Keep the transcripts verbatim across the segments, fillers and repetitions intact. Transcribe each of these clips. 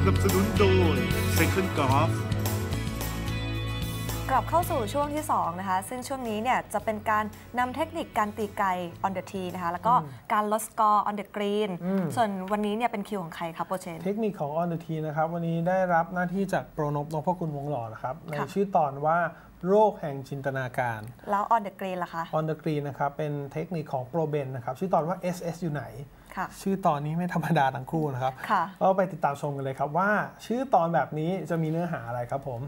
นับสนุนโดย Second Golf กลับเข้าสู่ช่วงที่สองนะคะซึ่งช่วงนี้เนี่ยจะเป็นการนำเทคนิคการตีไกล on the tee นะคะแล้วก็การลดสกอร์ on the green ส่วนวันนี้เนี่ยเป็นคิวของใครครับโปรเชนเทคนิคของ on the tee นะครับวันนี้ได้รับหน้าที่จากโปรนพนพคุณวงหล่อนะครับในชื่อตอนว่าโรคแห่งจินตนาการแล้ว on the green ล่ะคะ on the green นะครับเป็นเทคนิคของโปรเบนนะครับชื่อตอนว่า เอส เอส อยู่ไหนชื่อตอนนี้ไม่ธรรมดาทั้งคู่นะครับก็ไปติดตามชมกันเลยครับว่าชื่อตอนแบบนี้จะมีเนื้อหาอะไรครับผม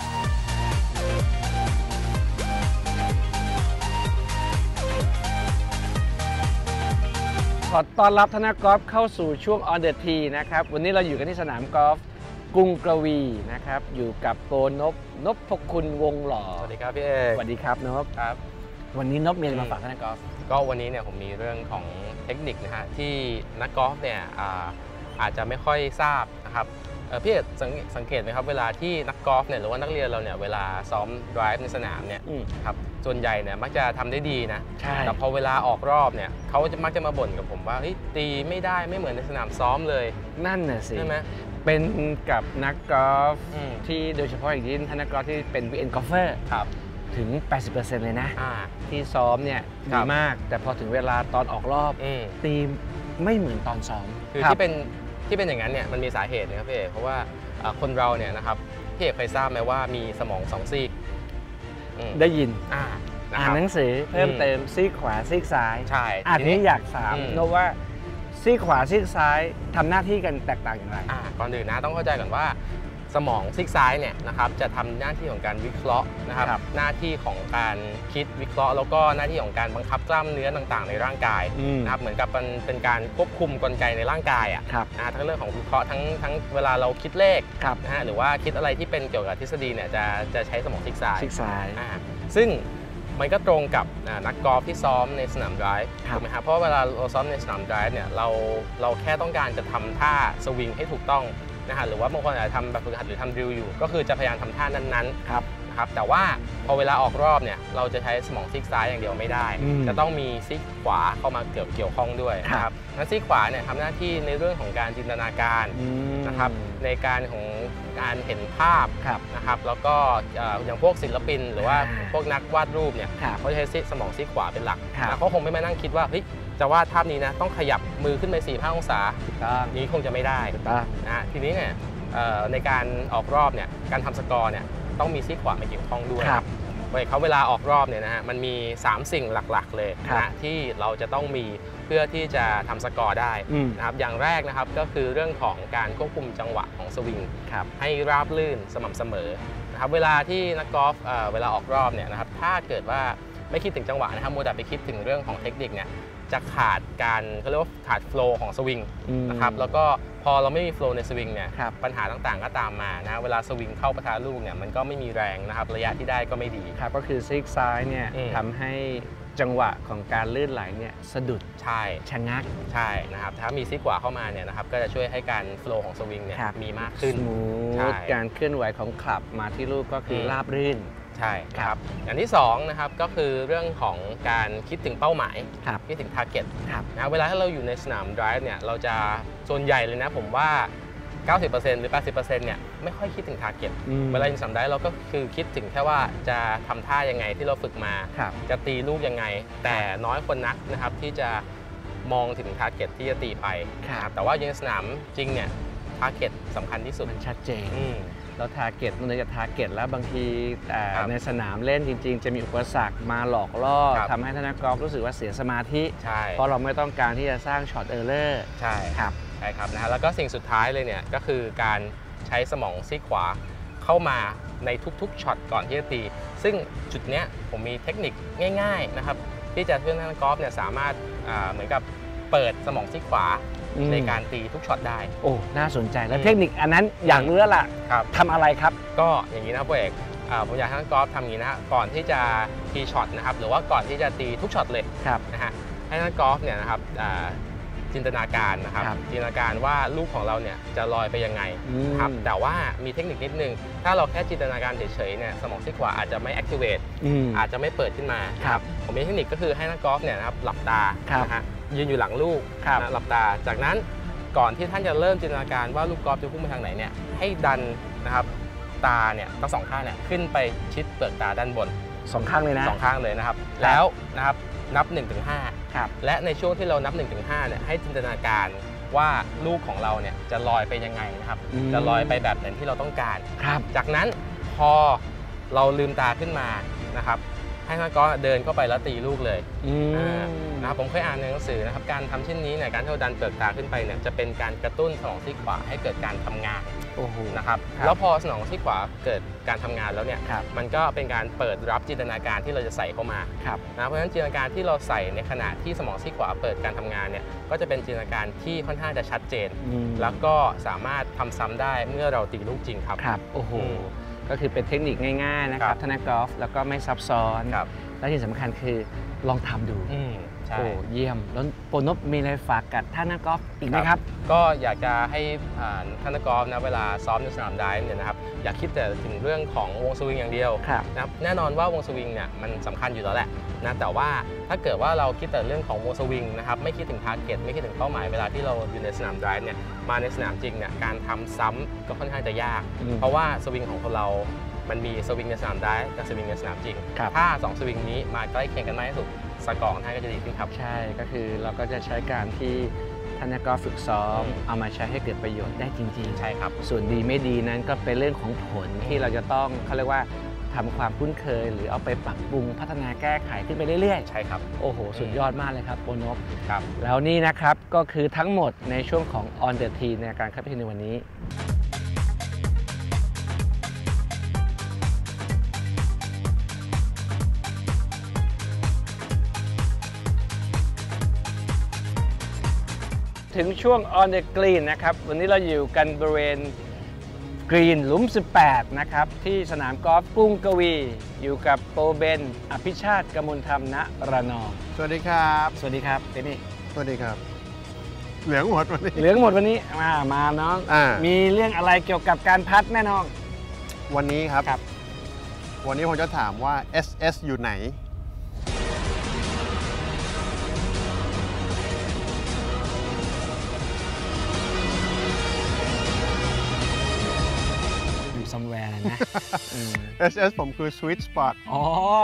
ขอต้อนรับท่านนักกอล์ฟเข้าสู่ช่วง on the tee นะครับวันนี้เราอยู่กันที่สนามกอล์ฟกรุงกระวีนะครับอยู่กับโปรนพนพคุณวงหล่อสวัสดีครับพี่เอกสวัสดีครับนพครับวันนี้นพมีอะไรมาฝากท่านนักกอล์ฟก็วันนี้เนี่ยผมมีเรื่องของเทคนิคนะฮะที่นักกอล์ฟเนี่ย อาอาจจะไม่ค่อยทราบนะครับพี่เอกสังเกตไหมครับเวลาที่นักกอล์ฟเนี่ยหรือว่านักเรียนเราเนี่ยเวลาซ้อมไดรฟ์ในสนามเนี่ยครับส่วนใหญ่เนี่ยมักจะทำได้ดีนะแต่พอเวลาออกรอบเนี่ยเขาจะมักจะมาบ่นกับผมว่าตีไม่ได้ไม่เหมือนในสนามซ้อมเลยนั่นน่ะสิใช่ไหมเป็นกับนักกอล์ฟที่โดยเฉพาะอย่างยิ่งท่านนักกอล์ฟที่เป็น วี เอ็น golfer ถึง แปดสิบเปอร์เซ็นต์ เลยนะที่ซ้อมเนี่ยดีมากแต่พอถึงเวลาตอนออกรอบตีไม่เหมือนตอนซ้อมคือที่เป็นที่เป็นอย่างนั้นเนี่ยมันมีสาเหตุนะครับพี่เอกเพราะว่าคนเราเนี่ยนะครับพี่เอกเคยทราบไหมว่ามีสมองสองซีกได้ยินอ่านหนังสือเพิ่มเติมซีกขวาซีกซ้ายใช่อันนี้อยากถามนพว่าซีกขวาซีกซ้ายทำหน้าที่กันแตกต่างอย่างไรก่อนอื่นนะต้องเข้าใจก่อนว่าสมองซีกซ้ายเนี่ยนะครับจะทำหน้าที่ของการวิเคราะห์นะครับหน้าที่ของการคิดวิเคราะห์แล้วก็หน้าที่ของการบังคับกล้ามเนื้อต่างๆในร่างกายนะครับเหมือนกับเป็นเป็นการควบคุมกลไกในร่างกายอ่ะนะทั้งเรื่องของวิเคราะห์ทั้งทั้งเวลาเราคิดเลขนะฮะหรือว่าคิดอะไรที่เป็นเกี่ยวกับทฤษฎีเนี่ยจะจะใช้สมองซีกซ้ายซีกซ้ายซึ่งมันก็ตรงกับนักกอล์ฟที่ซ้อมในสนามไดรฟ์ถูกไหมครับเพราะเวลาเราซ้อมในสนามไดรฟ์เนี่ยเราเราแค่ต้องการจะทำท่าสวิงให้ถูกต้องนะฮะหรือว่าบางคนอาจจะทำแบบฝึกหัดหรือทำดริลอยู่ก็คือจะพยายามทำท่านั้นๆครับนะครับแต่ว่าพอเวลาออกรอบเนี่ยเราจะใช้สมองซีกซ้ายอย่างเดียวไม่ได้จะต้องมีซีกขวาเข้ามาเกี่ยวเกี่ยวข้องด้วยนะครับนั้นซีกขวาเนี่ยทำหน้าที่ในเรื่องของการจินตนาการนะครับในการของการเห็นภาพนะครับแล้วก็อย่างพวกศิลปินหรือว่าพวกนักวาดรูปเนี่ยเขาจะใช้สมองซีกขวาเป็นหลักเขาคงไม่มานั่งคิดว่าเฮ้ยจะวาดภาพนี้นะต้องขยับมือขึ้นไปสี่ห้าองศานี้คงจะไม่ได้นะทีนี้เนี่ยในการออกรอบเนี่ยการทำสกอร์เนี่ยต้องมีซีกขวามาเกี่ยวข้องด้วยเขาเวลาออกรอบเนี่ยนะฮะมันมีสามสิ่งหลักๆเลยนะที่เราจะต้องมีเพื่อที่จะทำสกอร์ได้นะครับอย่างแรกนะครับก็คือเรื่องของการควบคุมจังหวะของสวิงให้ราบลื่นสม่ำเสมอนะครับเวลาที่นักกอล์ฟเวลาออกรอบเนี่ยนะครับถ้าเกิดว่าไม่คิดถึงจังหวะนะครับมัวแต่ไปคิดถึงเรื่องของเทคนิคเนี่ยจะขาดการเขาเรียกว่าขาดโฟล์ของสวิงนะครับแล้วก็พอเราไม่มีโฟล์ในสวิงเนี่ยปัญหาต่างๆก็ตามมานะเวลาสวิงเข้าปะทะลูกเนี่ยมันก็ไม่มีแรงนะครับระยะที่ได้ก็ไม่ดีครับก็คือซีกซ้ายเนี่ยทำให้จังหวะของการลื่นไหลเนี่ยสะดุดใช่ชะงักใช่นะครับถ้ามีซีกขวาเข้ามาเนี่ยนะครับก็จะช่วยให้การโฟล์ของสวิงเนี่ยมีมากขึ้นการเคลื่อนไหวของคลับมาที่ลูกก็คือราบรื่นใช่ครับอย่างที่สองนะครับก็คือเรื่องของการคิดถึงเป้าหมายคิดถึง target นะเวลาที่เราอยู่ในสนามไดรฟ์เนี่ยเราจะส่วนใหญ่เลยนะผมว่า เก้าสิบเปอร์เซ็นต์ หรือ แปดสิบเปอร์เซ็นต์ เนี่ยไม่ค่อยคิดถึง target เวลาอยู่สนามไดรฟ์เราก็คือคิดถึงแค่ว่าจะทำท่ายังไงที่เราฝึกมาจะตีลูกยังไงแต่น้อยคนนักนะครับที่จะมองถึง target ที่จะตีไปแต่ว่าอยู่ในสนามจริงเนี่ย target สำคัญที่สุดมันชัดเจนเราทาร์เก็ตมันจะทาร์เก็ตแล้วบางทีในสนามเล่นจริงๆจะมีอุปสรรคมาหลอกล่อทำให้ท่านนักกอล์ฟรู้สึกว่าเสียสมาธิเพราะเราไม่ต้องการที่จะสร้างช็อตเออร์เลอร์ใช่ครับใช่ครับนะฮะแล้วก็สิ่งสุดท้ายเลยเนี่ยก็คือการใช้สมองซีกขวาเข้ามาในทุกๆช็อตก่อนที่จะตีซึ่งจุดเนี้ยผมมีเทคนิคง่ายๆนะครับที่จะช่วยท่านนักกอล์ฟเนี่ยสามารถเหมือนกับเปิดสมองซีกขวาในการตีทุกช็อตได้โอ้น่าสนใจแล้วเทคนิคอันนั้นอย่างรู้แล้วล่ะทำอะไรครับก็อย่างนี้นะพ่อเอกผมอยากให้นักกอล์ฟทำอย่างนี้นะก่อนที่จะตีช็อตนะครับหรือว่าก่อนที่จะตีทุกช็อตเลยนะฮะให้นักกอล์ฟเนี่ยนะครับจินตนาการนะครับจินตนาการว่าลูกของเราเนี่ยจะลอยไปยังไงครับแต่ว่ามีเทคนิคนิดนึงถ้าเราแค่จินตนาการเฉยๆเนี่ยสมองซีกขวาอาจจะไม่ activate อาจจะไม่เปิดขึ้นมาผมมีเทคนิคก็คือให้นักกอล์ฟเนี่ยนะครับหลับตานะฮะยืนอยู่หลังลูกนะหลับตาจากนั้นก่อนที่ท่านจะเริ่มจินตนาการว่าลูกกอล์ฟจะพุ่งไปทางไหนเนี่ยให้ดันนะครับตาเนี่ยทั้งสองข้างเนี่ยขึ้นไปชิดเปลือกตาด้านบนสองข้างเลยนะสองข้างเลยนะครับแล้วนะครับนับ หนึ่งถึงห้าครับและในช่วงที่เรานับ หนึ่งถึงห้า เนี่ยให้จินตนาการว่าลูกของเราเนี่ยจะลอยไปยังไงนะครับจะลอยไปแบบไหนที่เราต้องการครับจากนั้นพอเราลืมตาขึ้นมานะครับให้นักกอล์ฟเดินเข้าไปแล้วตีลูกเลยนะครับผมเคยอ่านในหนังสือนะครับการทำเช่นนี้เนี่ยการที่เราดันเปลือกตาขึ้นไปเนี่ยจะเป็นการกระตุ้นสมองซีกขวาให้เกิดการทำงานนะครับแล้วพอสมองซีกขวาเกิดการทำงานแล้วเนี่ยมันก็เป็นการเปิดรับจินตนาการที่เราจะใส่เข้ามานะเพราะฉะนั้นจินตนาการที่เราใส่ในขณะที่สมองซีกขวาเปิดการทำงานเนี่ยก็จะเป็นจินตนาการที่ค่อนข้างจะชัดเจนแล้วก็สามารถทำซ้ำได้เมื่อเราตีลูกจริงครับครับโอ้โหก็คือเป็นเทคนิคง่ายๆนะครับท่านนักกอล์ฟแล้วก็ไม่ซับซ้อนและที่สำคัญคือลองทำดูโอ้เยี่ยมแล้วโปรนพมีอะไรฝากกับท่านนักกอล์ฟอีกไหมครับก็อยากจะให้ท่านนักกอล์ฟนะเวลาซ้อมในสนามไดฟ์เนี่ยนะครับอย่าคิดแต่ถึงเรื่องของวงสวิงอย่างเดียวนะแน่นอนว่าวงสวิงเนี่ยมันสำคัญอยู่แล้วแหละนะแต่ว่าถ้าเกิดว่าเราคิดแต่เรื่องของวงสวิงนะครับไม่คิดถึงทาร์เก็ตไม่คิดถึงเป้าหมายเวลาที่เราอยู่ในสนามไดฟ์เนี่ยมาในสนามจริงเนี่ยการทำซ้ำก็ค่อนข้างจะยากเพราะว่าสวิงของเรามันมีสวิงในสนามไดฟ์กับสวิงในสนามจริงถ้าสองสวิงนี้มาใกล้เคียงกันมากที่สุดสกอร์ของท่านก็จะดีขึ้นครับใช่ก็คือเราก็จะใช้การที่ท่านนักกอล์ฟฝึกซ้อมเอามาใช้ให้เกิดประโยชน์ได้จริงๆใช่ครับส่วนดีไม่ดีนั้นก็เป็นเรื่องของผลที่เราจะต้องเขาเรียกว่าทำความคุ้นเคยหรือเอาไปปรับปรุงพัฒนาแก้ไขขึ้นไปเรื่อยๆใช่ครับโอ้โหสุดยอดมากเลยครับโปรนพครับแล้วนี่นะครับก็คือทั้งหมดในช่วงของ On the Tee ในการคัดพิจารณาในวันนี้ถึงช่วง On the Green นะครับวันนี้เราอยู่กันบริเวณกรีนหลุมสิบแปดนะครับที่สนามกอล์ฟกรุงกวีอยู่กับโปรเบนอภิชาติกมลธรรมณระนองสวัสดีครับสวัสดีครับเจนี่สวัสดีครับเหลืองหมดวันนี้เหลืองหมดวันนี้มามาน้องมีเรื่องอะไรเกี่ยวกับการพัดแน่นอนวันนี้ครับครับวันนี้ผมจะถามว่า เอส เอส อยู่ไหนซัมแวร์นะเอส เอส ผมคือ Sweet Spot อ๋อ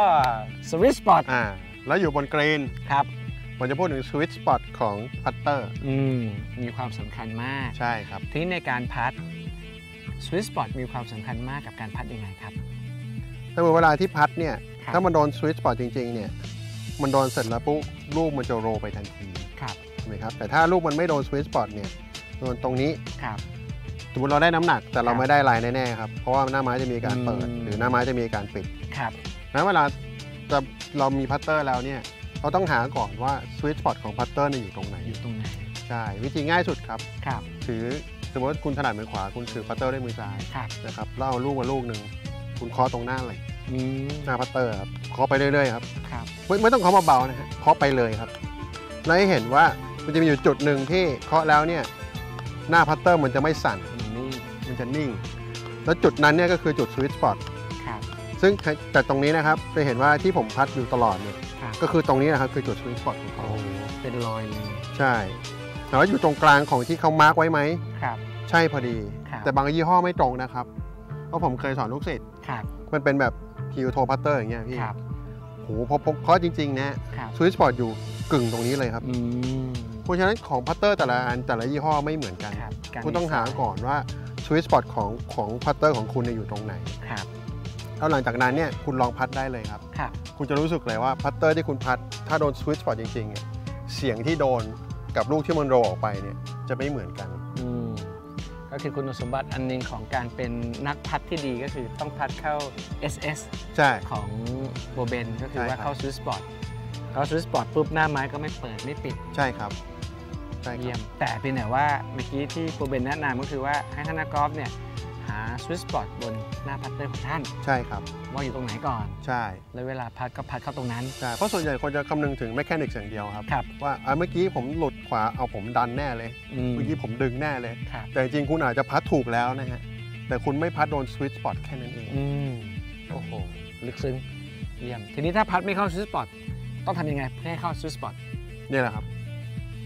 Sweet Spot อ่าแล้วอยู่บนกรีนครับผมจะพูดถึง Sweet Spot ของพัตเตอร์อืมมีความสำคัญมากใช่ครับทีนี้ในการพัด Sweet Spot มีความสำคัญมากกับการพัดยังไงครับถ้าเวลาที่พัดเนี่ยถ้ามันโดน Sweet Spot จริงๆเนี่ยมันโดนเสร็จแล้วปุ๊บลูกมันจะโรไปทันทีครับใช่ไหมครับแต่ถ้าลูกมันไม่โดน Sweet Spot เนี่ยโดนตรงนี้ครับสมมติเราได้น้ำหนักแต่เราไม่ได้ลายแน่ๆครับเพราะว่าหน้าไม้จะมีการเปิดหรือหน้าไม้จะมีการปิดครับงั้นเวลาจะเรามีพัตเตอร์แล้วเนี่ยเราต้องหาก่อนว่าสวิตช์สปอตของพัตเตอร์อยู่ตรงไหนอยู่ตรงไหนใช่วิธีง่ายสุดครับครับถือสมมติคุณถนัดมือขวาคุณถือพัตเตอร์ด้วยมือซ้ายนะครับแล้วเอาลูกมาลูกหนึ่งคุณเคาะตรงหน้าเลยหน้าพัตเตอร์ครับเคาะไปเรื่อยๆครับครับไม่ไม่ต้องเคาะเบาๆนะฮะเคาะไปเลยครับแล้วให้เห็นว่ามันจะมีอยู่จุดหนึ่งที่เคาะแล้วเนี่ยหน้าพัตเตอร์มันจะไม่สั่นมันจะนิ่งแล้วจุดนั้นเนี่ยก็คือจุดสวิตช์สปอตซึ่งจากตรงนี้นะครับจะเห็นว่าที่ผมพัดอยู่ตลอดเนี่ยก็คือตรงนี้นะครับคือจุดสวิตช์สปอตของเขาเป็นรอยเลยใช่แต่ว่าอยู่ตรงกลางของที่เขามาร์กไว้ไหมครับใช่พอดีแต่บางยี่ห้อไม่ตรงนะครับเพราะผมเคยสอนลูกศิษย์มันเป็นแบบฮิวโทพัตเตอร์อย่างเงี้ยพี่โหพอเพราะจริงๆนะสวิตช์สปอตอยู่กึ่งตรงนี้เลยครับเพราะฉะนั้นของพัตเตอร์แต่ละอันแต่ละยี่ห้อไม่เหมือนกันคุณต้องหาก่อนว่าสวิตช์สปอตของของพัตเตอร์ของคุณอยู่ตรงไหนครับแล้วหลังจากนั้นเนี่ยคุณลองพัดได้เลยครับครับคุณจะรู้สึกเลยว่าพัตเตอร์ที่คุณพัดถ้าโดนสวิตช์สปอตจริงๆเสียงที่โดนกับลูกที่มันโรออกไปเนี่ยจะไม่เหมือนกันก็คือคุณสมบัติอันนึงของการเป็นนักพัดที่ดีก็คือต้องพัดเข้า เอส เอสใช่ของโบเบนก็คือว่าเข้าสวิตช์สปอตเข้าสวิตช์สปอตปุ๊บหน้าไม้ก็ไม่เปิดไม่ปิดใช่ครับเยี่ยมแต่เป็นแต่ว่าเมื่อกี้ที่โปรเบนแนะนำก็คือว่าให้ท่านนักกอล์ฟเนี่ยหาสวิตช์สปอตบนหน้าพัตเตอร์ของท่านใช่ครับว่าอยู่ตรงไหนก่อนใช่แล้วเวลาพัดก็พัดเข้าตรงนั้นใช่เพราะส่วนใหญ่คนจะคำนึงถึงแมคานิกส์อย่างเดียวครับครับว่าเมื่อกี้ผมหลุดขวาเอาผมดันแน่เลยเมื่อกี้ผมดึงแน่เลยแต่จริงคุณอาจจะพัดถูกแล้วนะฮะแต่คุณไม่พัดโดนสวิตช์สปอตแค่นั้นเองโอ้โหลึกซึ้งเยี่ยมทีนี้ถ้าพัดไม่เข้าสวิตช์สปอตต้องทำยังไงเพื่อให้เข้าสวิตช์สปอตนี่แหละครับ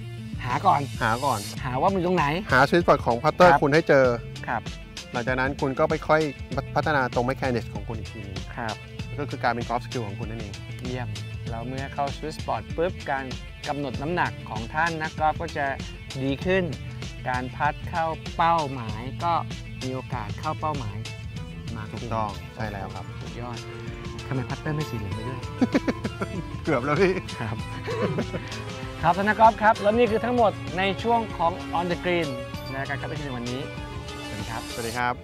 หาก่อนหาก่อนหาว่ามันอยู่ตรงไหนหาสวีทสปอตของพัตเตอร์คุณให้เจอครับหลังจากนั้นคุณก็ไปค่อยพัฒนาตรงแมคานิกส์ของคุณอีกทีนึงครับก็คือการเป็นกอล์ฟสกิลของคุณนั่นเองเยี่ยมแล้วเมื่อเข้าสวีทสปอตปุ๊บการกำหนดน้ำหนักของท่านนักกอล์ฟก็จะดีขึ้นการพัดเข้าเป้าหมายก็มีโอกาสเข้าเป้าหมายมากถูกต้องใช่แล้วครับสุดยอดทำไมพัตเตอร์ไม่สีเหลืองไปด้วยเกือบแล้วพี่ครับครับท่านนักกอล์ฟครับแล้วนี่คือทั้งหมดในช่วงของ On the Green ในการขับขี่ในวันนี้สวัสดีครับสวัสดีครับ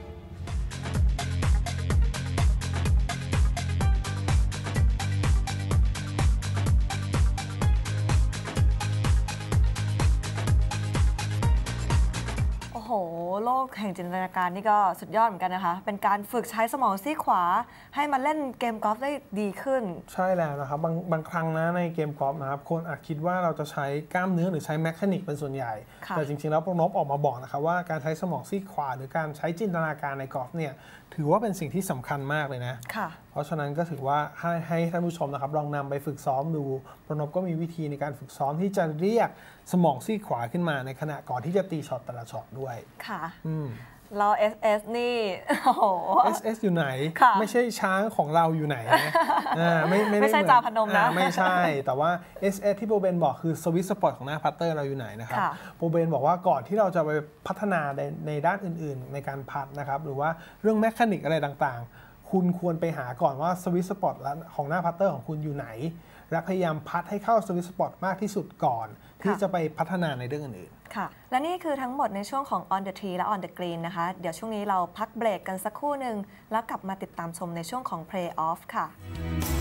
โอ้โหโลกแห่งจินตนาการนี่ก็สุดยอดเหมือนกันนะคะเป็นการฝึกใช้สมองซีกขวาให้มาเล่นเกมกอล์ฟได้ดีขึ้นใช่แล้วนะครับบางบางครั้งนะในเกมกอล์ฟนะครับคนอาจคิดว่าเราจะใช้กล้ามเนื้อหรือใช้แมคานิกเป็นส่วนใหญ่แต่จริงๆแล้วโปรนพออกมาบอกนะครับว่าการใช้สมองซีกขวาหรือการใช้จินตนาการในกอล์ฟเนี่ยถือว่าเป็นสิ่งที่สำคัญมากเลยนะเพราะฉะนั้นก็ถือว่าให้ให้ท่านผู้ชมนะครับลองนำไปฝึกซ้อมดูโปรนพก็มีวิธีในการฝึกซ้อมที่จะเรียกสมองซีกขวาขึ้นมาในขณะก่อนที่จะตีช็อตแต่ละช็อตด้วยค่ะอืมเรา เอส เอส นี่โอ้โหเอส เอส อยู่ไหนไม่ใช่ช้างของเราอยู่ไหนไม่ไม่ใช่จ่าพนมนะไม่ใช่แต่ว่า เอส เอส ที่โปรเบนบอกคือสวิตช์สปอตของหน้าพัตเตอร์เราอยู่ไหนนะครับโปรเบนบอกว่าก่อนที่เราจะไปพัฒนาในในด้านอื่นๆในการพัดนะครับหรือว่าเรื่องแมคานิกอะไรต่างๆคุณควรไปหาก่อนว่าสวิตช์สปอตของหน้าพัตเตอร์ของคุณอยู่ไหนและพยายามพัดให้เข้าสวิตช์สปอตมากที่สุดก่อนที่จะไปพัฒนาในเรื่องอื่นๆค่ะและนี่คือทั้งหมดในช่วงของ On the Tee และ On the Green นะคะเดี๋ยวช่วงนี้เราพักเบรกกันสักครู่หนึ่งแล้วกลับมาติดตามชมในช่วงของ Play Off ค่ะ